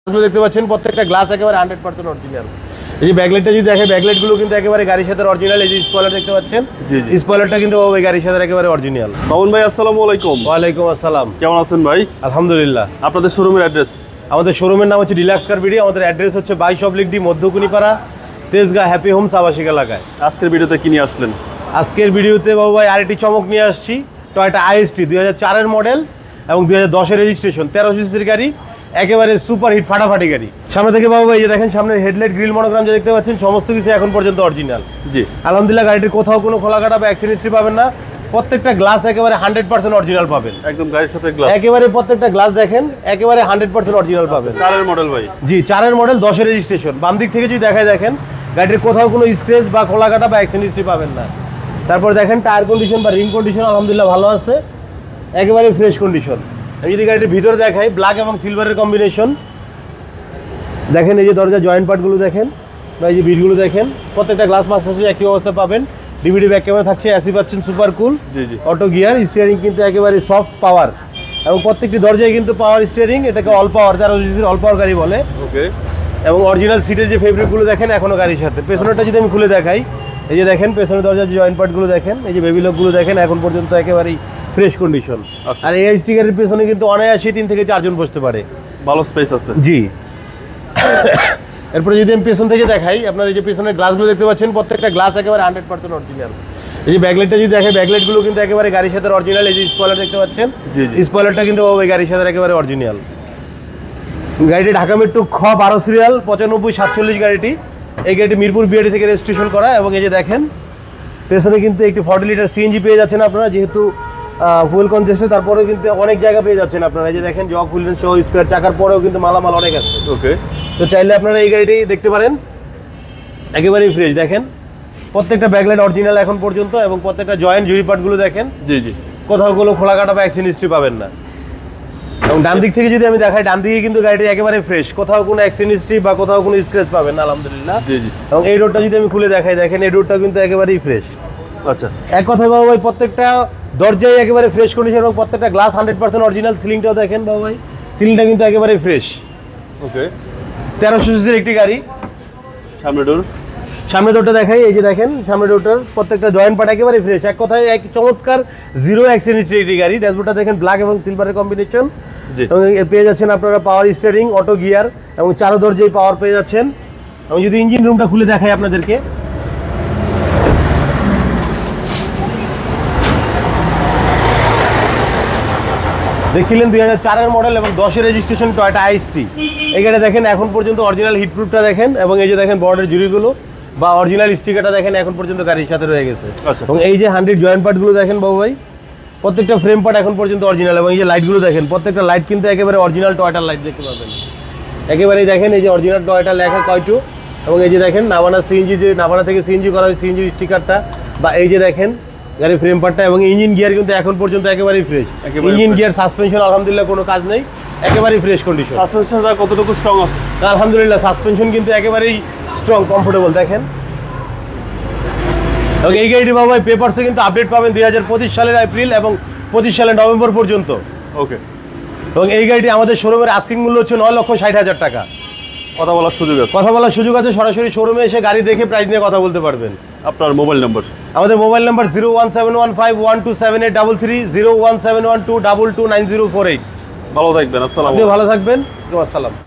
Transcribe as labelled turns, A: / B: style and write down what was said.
A: দেখতে পাচ্ছেন প্রত্যেকটা গ্লাস একেবারে 100% অরিজিনাল। এই যে ব্যাকলাইটটা যদি দেখে, ব্যাকলাইটগুলো কিন্তু একেবারে গাড়ির সাথে অরিজিনাল। এই যে স্পয়লার দেখতে পাচ্ছেন, স্পয়লারটা কিন্তু ওই গাড়ির সাথে একেবারে অরিজিনাল।
B: মামুন ভাই আসসালামু আলাইকুম।
A: ওয়ালাইকুম আসসালাম।
B: কেমন আছেন ভাই?
A: আলহামদুলিল্লাহ।
B: আপনাদের শোরুমের অ্যাড্রেস?
A: আমাদের শোরুমের নাম হচ্ছে ডিলাক্স কার বিডি। আমাদের অ্যাড্রেস হচ্ছে 22 মধ্যকুনিপাড়া, তেজগাঁ হ্যাপি হোমস আবাসিক এলাকায়।
B: আজকের ভিডিওতে কি নিয়ে আসলেন?
A: আজকের ভিডিওতে বাবু ভাই আরেকটি চমক নিয়ে আসছি। টয়োটা আইএসটি 2004-এর মডেল এবং 2010-এর রেজিস্ট্রেশন, 1300 সিসির গাড়ি, একেবারে সুপার হিট ফাটাফাটি গাড়ি। সামনে থেকে বাবু ভাই যে দেখেন, সামনে হেডলাইট, গ্রিল, মনোগ্রাম যে দেখতে পাচ্ছেন, সমস্ত কিছু এখন পর্যন্ত অরিজিনাল।
B: জি
A: আলহামদুলিল্লাহ। গাড়িটির কোথাও কোনো খোলা কাটা বা অ্যাক্সিডেন্ট হিস্ট্রি পাবেন না। প্রত্যেকটা গ্লাস একেবারে 100% অরিজিনাল পাবেন।
B: একদম গাড়ির সাথে গ্লাস,
A: একেবারে প্রত্যেকটা গ্লাস দেখেন একেবারে 100% অরিজিনাল পাবেন।
B: 4-এর মডেল ভাই?
A: জি 4-এর মডেল, 10-এর রেজিস্ট্রেশন। বাম দিক থেকে যদি দেখায় দেখেন, গাড়ির কোথাও কোনো স্ক্র্যাচ বা খোলা কাটা বা অ্যাক্সিডেন্ট হিস্ট্রি পাবেন না। তারপর দেখেন টায়ার কন্ডিশন বা রিং কন্ডিশন আলহামদুলিল্লাহ ভালো আছে, একেবারে ফ্রেশ কন্ডিশন। আমি যদি গাড়িটির ভিতরে দেখাই, ব্ল্যাক এবং সিলভারের কম্বিনেশন দেখেন। এই যে দরজা জয়েন্ট পার্টগুলো দেখেন বা এই যে বিটগুলো দেখেন, প্রত্যেকটা গ্লাস মাস্টার একই অবস্থা পাবেন। ডিভিডি ব্যাক ক্যামেরা থাকছে, এসি পাচ্ছেন super cool, auto gear, steering কিন্তু একেবারে সফট পাওয়ার এবং প্রত্যেকটি দরজায় কিন্তু পাওয়ার স্টিয়ারিং। এটাকে অল পাওয়ার, 1300 সিসির অল পাওয়ার গাড়ি বলে। ওকে। এবং অরিজিনাল সিটের যে ফেব্রিকগুলো দেখেন এখনো গাড়ির সাথে। পেছনেরটা যদি আমি খুলে দেখাই, এই যে দেখেন পেছনের দরজার যে জয়েন্ট পার্টগুলো দেখেন, এই যে বেবি লকগুলো দেখেন, এখন পর্যন্ত একেবারেই ফ্রেশ কন্ডিশন। আর এই স্টিকারের পেছনে কিন্তু অনায়াসে 3 থেকে 4 জন বসতে পারে, ভালো স্পেস আছে। জি। এরপরে যদি আমি পেছন থেকে দেখাই, আপনার এই যে পেছনের গ্লাসগুলো দেখতে পাচ্ছেন, প্রত্যেকটা গ্লাস একেবারে 100% অরিজিনাল। এই যে ব্যাকলাইটটা যদি দেখে, ব্যাকলাইটগুলো কিন্তু একেবারে গাড়ির সাথে অরিজিনাল। এই যে স্পয়লার দেখতে পাচ্ছেন, স্পয়লারটা কিন্তু ওই গাড়ির সাথে একেবারে অরিজিনাল। গাড়িটি ঢাকা মেট্রো খ 12 সিরিয়াল 9547 গাড়িটি। এই গাড়িটি মিরপুর বিআরটি থেকে রেজিস্ট্রেশন করা। এবং এই যে দেখেন পেছনে কিন্তু একটি 40 লিটার সিএনজি পেয়ে যাচ্ছেন আপনারা, যেহেতু ফুয়েল কনজেস্টে। তারপরেও কিন্তু অনেক জায়গা পেয়ে যাচ্ছেন আপনারা। এই যে দেখেন জগ হুইলের সহ স্পেয়ার চাকার পরেও কিন্তু মালামাল অনেক আছে। ওকে। তো চাইলে আপনারা এই গাড়িটি দেখতে পারেন, একেবারেই ফ্রেশ। দেখেন প্রত্যেকটা ব্যাকলাইট অরিজিনাল এখন পর্যন্ত, এবং প্রত্যেকটা জয়েন্ট জুড়ি পার্টগুলো দেখেন। জি জি। কোথাও কোনো খোলা কাটা বা অ্যাক্সিডেন্ট হিস্ট্রি পাবেন না। এবং ডান দিক থেকে যদি আমি দেখাই, ডান দিকে কিন্তু গাড়িটি একেবারে ফ্রেশ, কোথাও কোনো অ্যাক্সিডেন্ট হিস্ট্রি বা কোথাও কোনো স্ক্র্যাচ পাবেন না আলহামদুলিল্লাহ। জি জি। এবং এই রোডটা যদি আমি খুলে দেখাই, দেখেন এই রোডটা কিন্তু একেবারেই ফ্রেশ। আচ্ছা, এক কথায় বাবু ভাই প্রত্যেকটা দরজায় একেবারে ফ্রেশ কন্ডিশন এবং প্রত্যেকটা গ্লাস 100% অরিজিনাল। সিলিংটাও দেখেন বাবু ভাই, সিলিংটা কিন্তু একেবারে ফ্রেশ। ওকে। 1300 সিসির একটি গাড়ি। সামনে ডোরটা দেখাই, এই যে দেখেন সামনে ডোরটার প্রত্যেকটা জয়েন্ট পার্ট একেবারে ফ্রেশ। এক কথায় এক চমৎকার জিরো অ্যাক্সিডেন্ট হিস্ট্রি গাড়ি। ড্যাশবোর্ডটা দেখেন ব্ল্যাক এবং সিলভারের কম্বিনেশন। এবং পেয়ে যাচ্ছেন আপনারা পাওয়ার স্টিয়ারিং, অটো গিয়ার এবং 4 দরজায় পাওয়ার পেয়ে যাচ্ছেন। এবং যদি ইঞ্জিন রুমটা খুলে দেখাই আপনাদেরকে, দেখছিলেন 2004-এর মডেল এবং 10-এর রেজিস্ট্রেশন টয়োটা আইএসটি। এই গাড়ি দেখেন এখন পর্যন্ত অরিজিনাল হিটপ্রুফটা দেখেন, এবং এই যে দেখেন বর্ডের জুড়িগুলো বা অরিজিনাল স্টিকারটা দেখেন এখন পর্যন্ত গাড়ির সাথে রয়ে গেছে। এবং এই যে 100 জয়েন্ট পার্টগুলো দেখেন বাবু ভাই, প্রত্যেকটা ফ্রেম পার্ট এখন পর্যন্ত অরিজিনাল। এবং এই যে লাইটগুলো দেখেন, প্রত্যেকটা লাইট কিন্তু একেবারে অরিজিনাল টয়োটার লাইট দেখতে পাবেন। একেবারেই দেখেন এই যে অরিজিনাল টয়োটা লেখা কয়টু। এবং এই যে দেখেন নাভানা সিএনজি, যে নাভানা থেকে সিএনজি করা হয় সিএনজির স্টিকারটা, বা এই যে দেখেন গাড়ির ফ্রেম পার্টটা। এবং ইঞ্জিন গিয়ার কিন্তু এখন পর্যন্ত একেবারেই ফ্রেশ। ইঞ্জিন গিয়ার, সাসপেনশন আলহামদুলিল্লাহ কোনো কাজ নেই, একেবারেই ফ্রেশ কন্ডিশন।
B: সাসপেনশনটা কতটুকু স্ট্রং আছে?
A: আলহামদুলিল্লাহ সাসপেনশন কিন্তু একেবারেই স্ট্রং, কমফোর্টেবল দেখেন। এবং এই গাড়িটি বাবু ভাই পেপারসে কিন্তু আপডেট পাবেন 2025 সালের এপ্রিল এবং 25 সালের নভেম্বর পর্যন্ত। ওকে। এবং এই গাড়িটি আমাদের শোরুমের আস্কিং মূল্য হচ্ছে 9,60,000 টাকা। কথা বলার সুযোগ আছে? কথা বলার সুযোগ আছে, সরাসরি শোরুমে এসে গাড়ি দেখে প্রাইস নিয়ে কথা বলতে পারবেন। আপনার মোবাইল নাম্বার? আমাদের মোবাইল নাম্বার 01715127833, 01712229048।
B: ভালো থাকবেন। আসসালাম।
A: আপনি ভালো থাকবেন। আসসালাম।